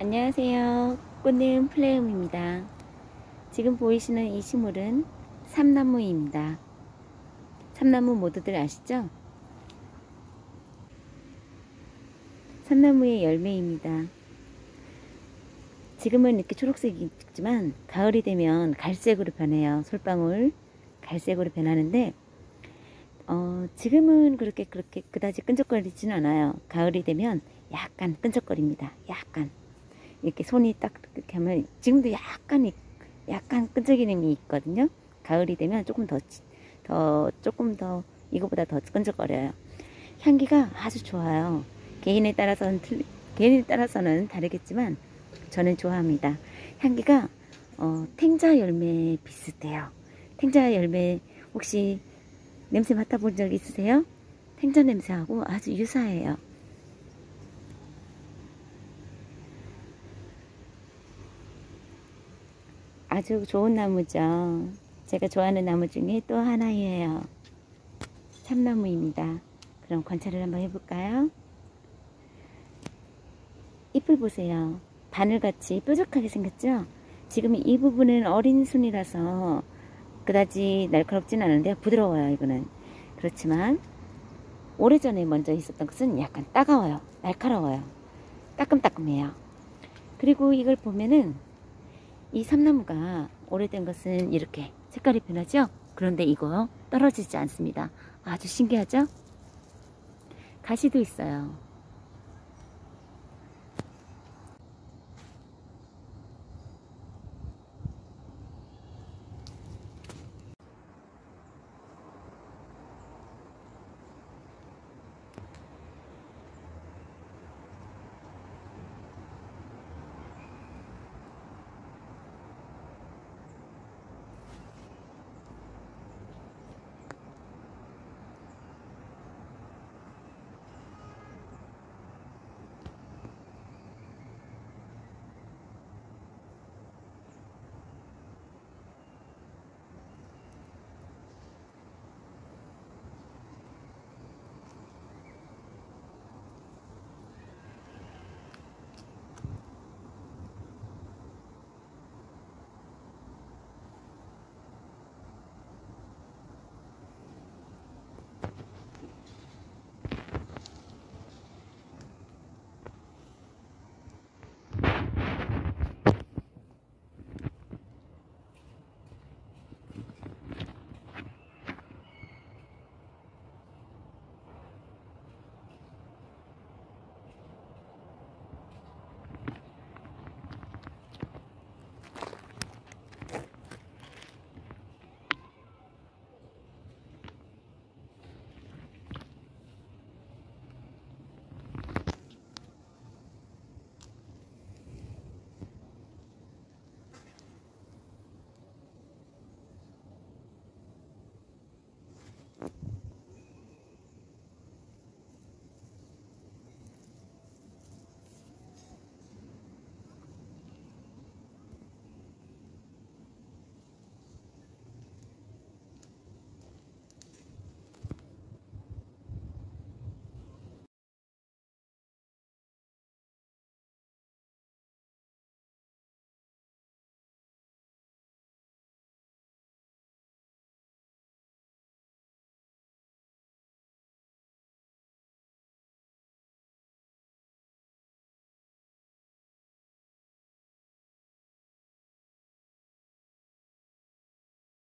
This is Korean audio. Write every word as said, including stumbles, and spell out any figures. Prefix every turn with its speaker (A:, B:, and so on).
A: 안녕하세요. 꽃내음 플레움입니다. 지금 보이시는 이 식물은 삼나무입니다. 삼나무 모두들 아시죠? 삼나무의 열매입니다. 지금은 이렇게 초록색이지만 가을이 되면 갈색으로 변해요. 솔방울 갈색으로 변하는데 어, 지금은 그렇게 그렇게 그다지 끈적거리지는 않아요. 가을이 되면 약간 끈적거립니다. 약간 이렇게 손이 딱 이렇게 하면 지금도 약간 약간 끈적임이 있거든요. 가을이 되면 조금 더, 더 조금 더 이거보다 더 끈적거려요. 향기가 아주 좋아요. 개인에 따라서는 틀리, 개인에 따라서는 다르겠지만 저는 좋아합니다. 향기가 어, 탱자 열매 비슷해요. 탱자 열매 혹시 냄새 맡아본 적 있으세요? 탱자 냄새하고 아주 유사해요. 아주 좋은 나무죠. 제가 좋아하는 나무 중에 또 하나예요. 참나무입니다. 그럼 관찰을 한번 해볼까요? 잎을 보세요. 바늘같이 뾰족하게 생겼죠? 지금 이 부분은 어린 순이라서 그다지 날카롭진 않은데요. 부드러워요, 이거는. 그렇지만 오래전에 먼저 있었던 것은 약간 따가워요. 날카로워요. 따끔따끔해요. 그리고 이걸 보면은 이 삼나무가 오래된 것은 이렇게 색깔이 변하죠? 그런데 이거 떨어지지 않습니다. 아주 신기하죠? 가시도 있어요.